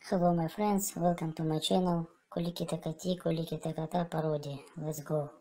Hello my friends, welcome to my channel Kuliki Takati, Kuliki Takata Parody. Let's go.